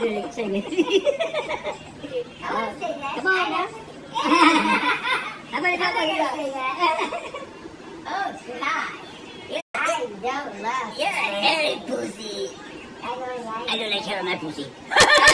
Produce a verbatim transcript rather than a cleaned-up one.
really sing it. I want to sing that. Come on now. How many times are you sing that? Oh, God. I don't love You're a hairy pussy. I don't like I don't like hair on my pussy.